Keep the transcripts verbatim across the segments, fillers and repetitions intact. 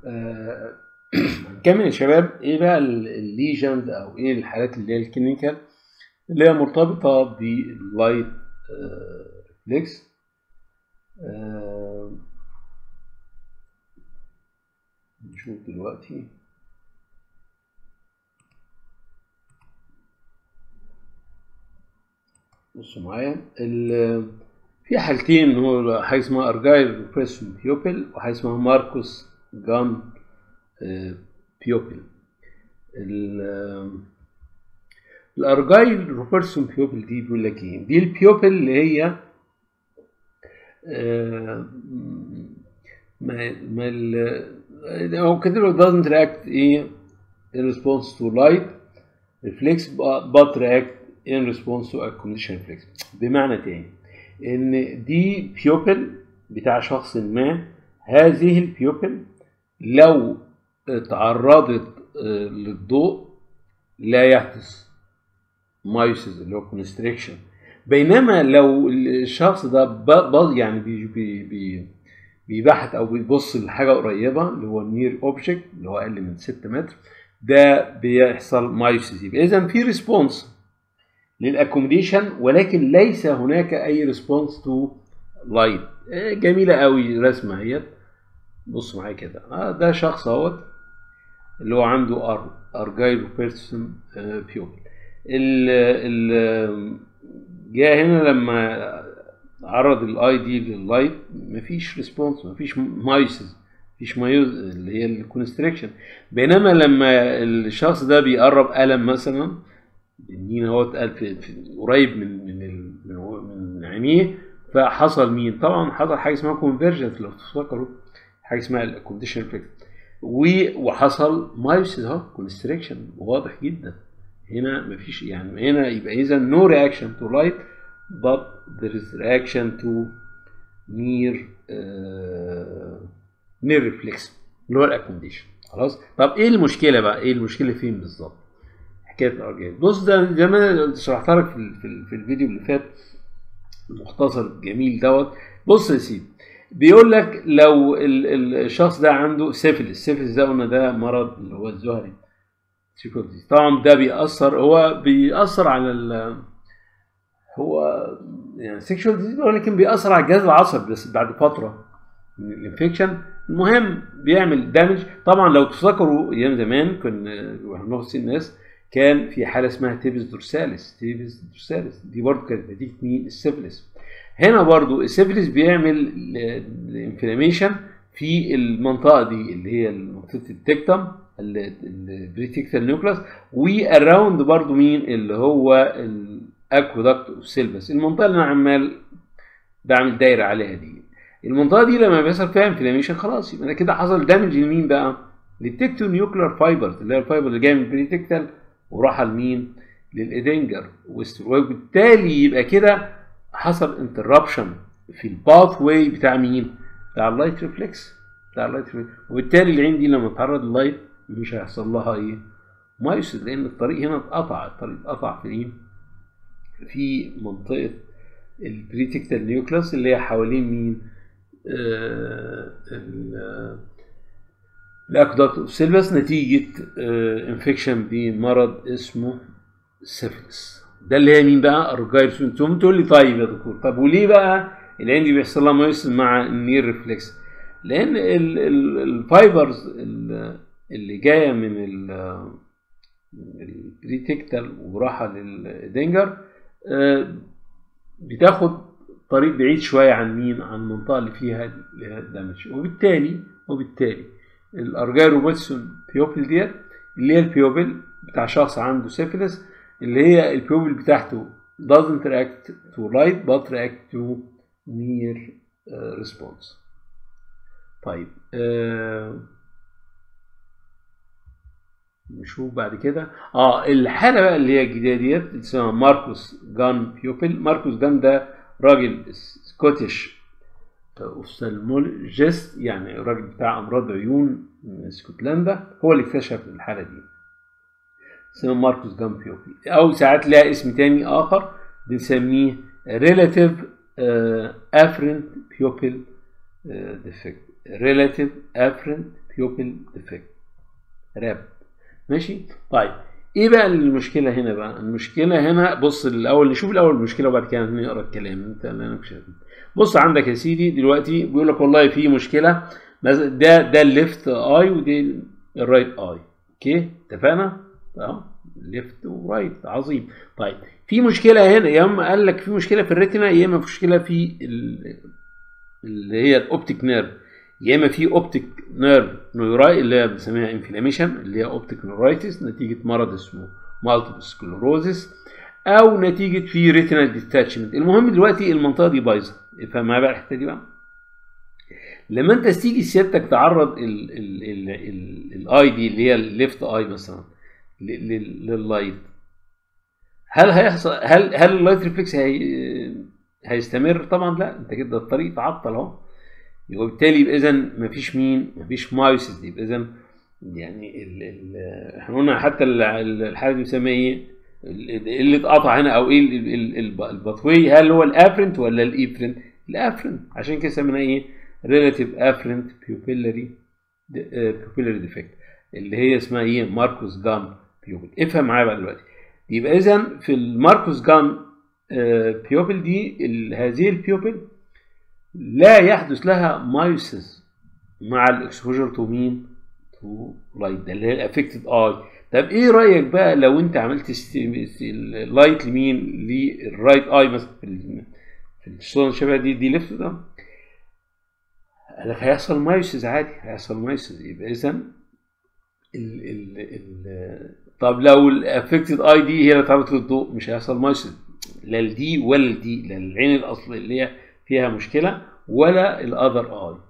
آه نكمل يا شباب. ايه بقى الليجند او ايه الحالات اللي هي الكلينيكال اللي هي مرتبطه باللايت ريفلكس؟ آه نشوف دلوقتي. بصوا معايا، في حالتين، هو حاجه اسمها ارجايل روبرسون بيوبل وحاجه اسمها ماركوس جان بيوبل. الارجايل روبرسون بيوبل دي بيقول لك ايه؟ دي البيوبل اللي هي آه ما ما هو كده doesn't react ايه in response to light reflex but react in response to a condition reflex. بمعنى تاني ان دي بيوبل بتاع شخص ما، هذه البيوبل لو تعرضت للضوء لا يحدث مايوسيس اللي هو كونستريكشن، بينما لو الشخص ده يعني بي بي بي بيبحث او بيبص لحاجه قريبه اللي هو نير اوبجكت اللي هو اقل من ستة متر، ده بيحصل مايوسيس. يبقى اذا في ريسبونس للاكوموديشن ولكن ليس هناك اي ريسبونس تو لايت. جميله قوي الرسمه اهيت، بص معايا كده. آه ده شخص اهوت اللي هو عنده ار ارجايل روبرسون بيوبل. ال ال جاء هنا لما عرض الاي دي لللايت مفيش ريسبونس، مفيش مايوسيس، مفيش مايوز اللي هي الكونستريكشن. بينما لما الشخص ده بيقرب قلم مثلا النين اهوت قريب من من من عينيه، فحصل مين؟ طبعا حصل حاجه اسمها كونفرجنس لو تفتكروا، حاجه اسمها الكونديشن افكت، وحصل مايوسيس اهو كونستريكشن واضح جدا. هنا مفيش يعني، هنا يبقى اذا no reaction to light but there is reaction to near uh, near reflex اللي هو الاكوموديشن. خلاص، طب ايه المشكله بقى؟ ايه المشكله فين بالظبط؟ حكايه الارجايل. بص ده زي ما انا شرحت لك في, في, في الفيديو اللي فات المختصر الجميل دوت. بص يا سيدي، بيقول لك لو الشخص ده عنده سيفيلس، سيفيلس ده قلنا ده مرض اللي هو الزهري. طبعا ده بيأثر، هو بيأثر على ال هو يعني سيكشوال ديزيز ولكن بيأثر على الجهاز العصبي بس بعد فترة من الانفكشن. المهم بيعمل دامج. طبعا لو تفتكروا ايام زمان كنا واحنا بنغسل الناس كان في حالة اسمها تيبس دورساليس، تيبس دورساليس دي برضه كانت نتيجة مين؟ السيفيلس. هنا برضه السيفيلس بيعمل انفلاميشن في المنطقة دي اللي هي منطقة التكتم البريتيكتال نيوكلاس، واراوند برضو مين اللي هو الاكوادكت اوف سيلفس، المنطقه اللي انا عمال بعمل دايره عليها دي. المنطقه دي لما بيحصل فيها انفلاميشن خلاص يبقى كده حصل دامج لمين بقى؟ للتكتو نيوكلير فايبرز اللي هي الفايبر اللي جايه من البريتيكتال وراح لمين؟ للادنجر، وبالتالي يبقى كده حصل انتربشن في الباث واي بتاع مين؟ بتاع اللايت ريفلكس، بتاع اللايت ريفلكس. وبالتالي العين دي لما تتعرض لللايت مش هيحصل لها ايه؟ مايوسيس، لان الطريق هنا اتقطع، الطريق اتقطع في ايه؟ في منطقه البريتيكتال نيوكلاس اللي هي حوالين مين؟ آه الاكودكت اوف سيلفس نتيجه آه انفكشن بمرض اسمه سيفلس. ده اللي هي مين بقى؟ ارجايل سيمتوم. تقول لي طيب يا دكتور، طب وليه بقى العين دي بيحصل لها مايوسيس مع النير ريفلكس؟ لان الفايبرز اللي جايه من البريتيكتال وراحه للدنجر بتاخد طريق بعيد شويه عن مين؟ عن المنطقه اللي فيها دامج، وبالتالي وبالتالي الارجايل روبرتسون بيوبل ديت اللي هي البيوبل بتاع شخص عنده سيفيلس، اللي هي البيوبل بتاعته doesn't react to light but react to near uh, response. طيب آه نشوف بعد كده اه الحاله بقى اللي هي الجديده ديت اسمها ماركوس جان بيوبل. ماركوس جان ده راجل سكوتش اوفثالمولوجيست، يعني راجل بتاع امراض عيون من اسكتلندا، هو اللي اكتشف الحاله دي. اسمه ماركوس جان بيوبل، او ساعات لها اسم تاني اخر بنسميه relative uh, afferent pupil uh, defect. relative afferent بيوبل ديفكت راب. ماشي. طيب ايه بقى المشكله هنا بقى؟ المشكله هنا بص الاول نشوف الاول المشكله وبعد كده نقرا الكلام. انت انا مش بص عندك يا سيدي دلوقتي بيقول لك والله في مشكله، ده ده الليفت اي ودي الرايت اي. اوكي اتفقنا؟ اه ليفت ورايت عظيم. طيب في مشكله هنا، يا اما قال لك في مشكله في الريتنا، يا اما في مشكله في اللي هي الاوبتيك نيرف، يا اما في اوبتيك نيرف نيوراي اللي هي بنسميها انفلاميشن اللي هي اوبتيك نيورايتس نتيجه مرض اسمه مالتيبل سكلروزس، او نتيجه في ريتينال ديتاتشمنت. المهم دلوقتي المنطقه دي بايظه. افهم معايا بقى الحته دي بقى. لما انت تيجي سيادتك تعرض الاي دي اللي هي الليفت اي مثلا لللايت، هل هيحصل هل هل اللايت ريفلكس هي هيستمر؟ طبعا لا، انت كده الطريق تعطل اهو. وبالتالي يبقى اذا مفيش مين؟ مفيش مايوسيس. يبقى اذا يعني ال ال احنا قلنا حتى الحاله دي بنسميها ايه؟ اللي اتقطع هنا او ايه الباثوي، هل هو الافرنت ولا الايفرنت؟ الافرنت، عشان كده سميناه ايه؟ ريلاتيف افرنت بيوبيلاري بيوبيلاري ديفكت اللي هي اسمها ايه؟ ماركوس جان بيوبل. افهم معايا بقى دلوقتي. يبقى اذا في الماركوس جان بيوبل دي هذه البيوبل لا يحدث لها مايوسيس مع الاكسبوجر تو مين؟ تو لايت، ده اللي هي الافكتد اي. طب ايه رايك بقى لو انت عملت اللايت لمين؟ للرايت اي مثلا في الصوره الشبه دي دي ليفت ده، قال لك هيحصل مايوسيس عادي، هيحصل مايوسيس. يبقى اذا ال ال ال طب لو الافكتد اي دي هي اللي اتعرضت للضوء مش هيحصل مايوسيس، لا الدي ولا الدي، لا العين الاصليه اللي هي فيها مشكله ولا الاذر اي.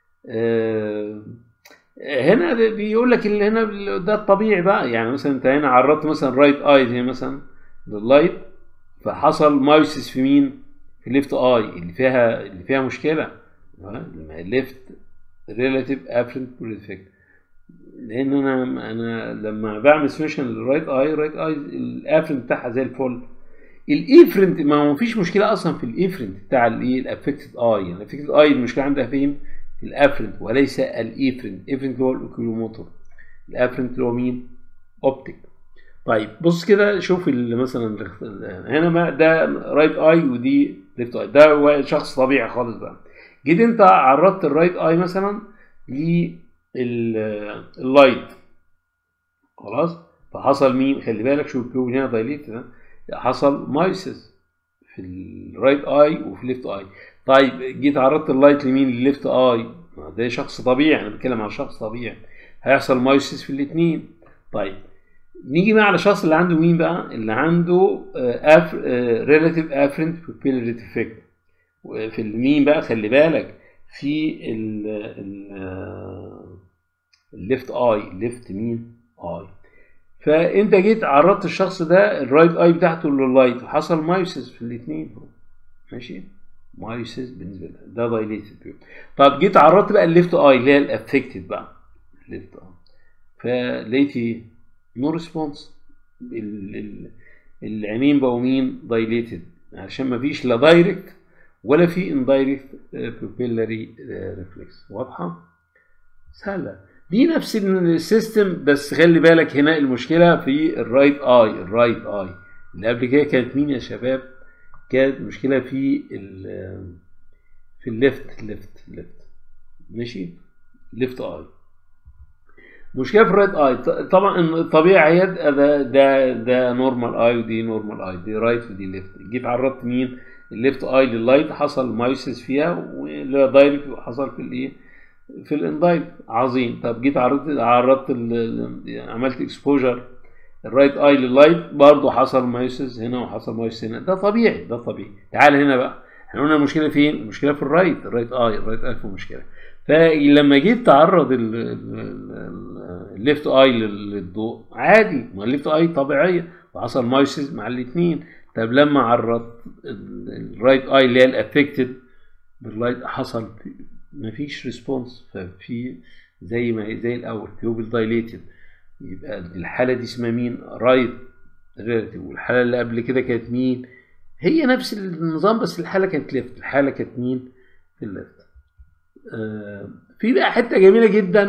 آه هنا بيقول لك اللي هنا ده الطبيعي بقى. يعني مثلا انت هنا عرضت مثلا رايت اي زي مثلا لللايت، فحصل مايوسيس في مين؟ في الليفت اي اللي فيها اللي فيها مشكله، ليفت ريلاتيف افرنت ديفكت. لان انا انا لما بعمل سويشن للرايت اي، الرايت اي الافرنت بتاعها زي الفل. الايفرنت ما هو مفيش مشكله اصلا في الايفرنت بتاع الايه؟ الافكتد اي. يعني الافكتد اي المشكله عندها فين؟ في الافرنت وليس الايفرنت. الايفرنت هو الاوكيلوموتور، الافرنت اللي هو مين؟ اوبتيك. طيب بص كده شوف مثلا هنا ما ده رايت اي ودي ليفت اي، ده شخص طبيعي خالص بقى. جيت انت عرضت الرايت اي مثلا لللايت خلاص، فحصل مين؟ خلي بالك شوف البيوبل هنا دايليت ده، حصل مايوسيس في الرايت اي وفي الليفت اي. طيب جيت عرضت اللايت لمين؟ للليفت اي، ده شخص طبيعي، انا بتكلم عن شخص طبيعي، هيحصل مايوسيس في الاثنين. طيب نيجي بقى على الشخص اللي عنده مين بقى؟ اللي عنده ريلاتيف افرنت بيوبيلاري ديفكت. في المين بقى؟ خلي بالك في الليفت اي، ليفت مين؟ اي. فانت جيت عرضت الشخص ده الرايت اي بتاعته لللايت وحصل مايوسيس في الاثنين. ماشي؟ مايوسيس بالنسبه له ده دايليتد. طب جيت عرضت بقى الليفت اي اللي هي الافكتد بقى، الليفت اي، فلقيتي نو ريسبونس. العينين بقوا مين؟ دايليتد، عشان ما فيش لا دايركت ولا في اندايركت بيبيلاري ريفلكس. واضحه؟ سهله دي نفس السيستم، بس خلي بالك هنا المشكله في الرايت اي. الرايت اي اللي قبل كده كانت مين يا شباب؟ كانت مشكله في ال في الليفت ليفت ليفت ماشي؟ ليفت اي. مشكله في الرايت اي طبعا طبيعي ده ده ده نورمال اي ودي نورمال اي، دي رايت ودي ليفت. جيت عرضت مين؟ الليفت اي لللايت، حصل مايوسيس فيها واللي دايركت حصل في الايه؟ في الاندايت. عظيم. طب جيت عرضت عرضت عملت اكسبوجر الرايت اي لللايت، برضه حصل مايوسيس هنا وحصل مايوسيس هنا. ده طبيعي، ده طبيعي. تعال هنا بقى، احنا قلنا المشكله فين؟ المشكله في الرايت، الرايت اي، الرايت اي في مشكله. فلما جيت تعرض الليفت اي للضوء عادي، ما الليفت اي طبيعيه وحصل مايوسيس مع الاثنين. طب لما عرضت الرايت اي اللي هي الافكتد باللايت حصل مفيش ريسبونس، ففي زي ما زي الاول بيوبل دايليتد. يبقى الحاله دي اسمها مين؟ رايت ريلاتيف. والحاله اللي قبل كده كانت مين؟ هي نفس النظام بس الحاله كانت ليفت، الحاله كانت مين؟ في الليفت. آه في بقى حته جميله جدا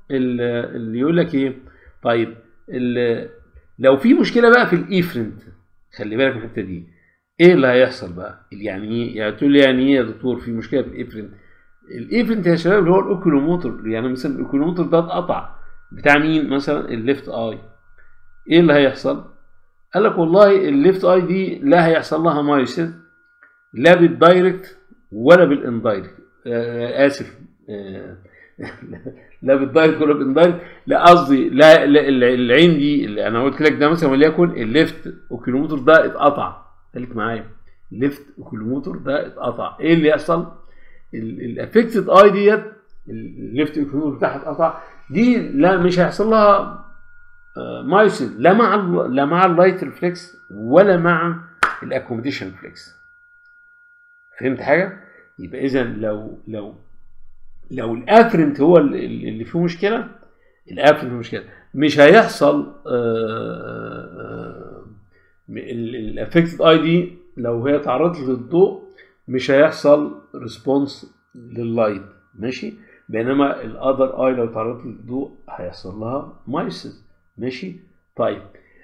اللي يقول لك ايه؟ طيب لو في مشكله بقى في الايفرنت، خلي بالك من الحته دي، ايه اللي هيحصل بقى؟ يعني ايه؟ يعني تقول لي يعني ايه يا دكتور في مشكله في الايفرنت؟ الايفرنت يا شباب اللي هو الاوكيلوموتر. يعني مثلا الاوكيلوموتر ده اتقطع بتاع مين؟ مثلا الليفت اي. ايه اللي هيحصل؟ قال لك والله الليفت اي دي لا هيحصل لها مايوسيس لا بالدايركت ولا بالاندايركت. آه اسف آه لا بالدايركت ولا بالاندايركت. لا قصدي لا, لا العين دي اللي انا قلت لك ده مثلا وليكن الليفت اوكيلوموتر ده اتقطع. خليك معايا، الليفت اوكيلوموتر ده اتقطع. ايه اللي يحصل؟ الافكتد اي ديت الليفت اوكيلوموتر بتاعها اتقطع دي، لا مش هيحصل لها مايوسيس لا مع لا مع اللايت ريفلكس ولا مع الاكوموديشن ريفلكس. فهمت حاجه؟ يبقى اذا لو لو لو الافرنت هو اللي فيه مشكله، الافرنت فيه مشكله مش هيحصل الافكتد اي دي لو هي تعرضت للضوء مش هيحصل ريسبونس لللايت، ماشي؟ بينما الاذر اي لو تعرضت للضوء هيحصل لها مايوسيس، ماشي؟ طيب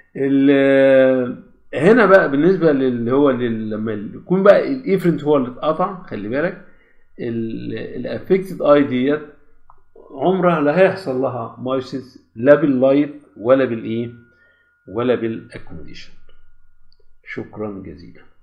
هنا بقى بالنسبه للي هو لما يكون بقى الايفرنت هو اللي اتقطع، خلي بالك الافكتد اي ديت عمرها لا هيحصل لها مايوسيس لا باللايت ولا بالايه ولا بالاكوموديشن. شكرا جزيلا.